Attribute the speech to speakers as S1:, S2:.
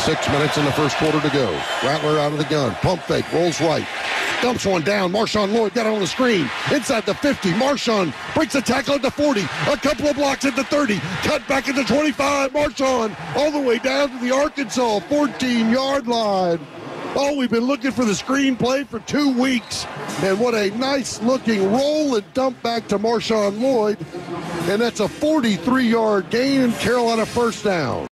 S1: 6 minutes in the first quarter to go. Rattler out of the gun. Pump fake. Rolls right. Dumps one down. MarShawn Lloyd got it on the screen. Inside the 50. MarShawn breaks a tackle at the 40. A couple of blocks at the 30. Cut back at the 25. MarShawn all the way down to the Arkansas 14-yard line. Oh, we've been looking for the screenplay for 2 weeks. And what a nice-looking roll and dump back to MarShawn Lloyd. And that's a 43-yard gain and Carolina first down.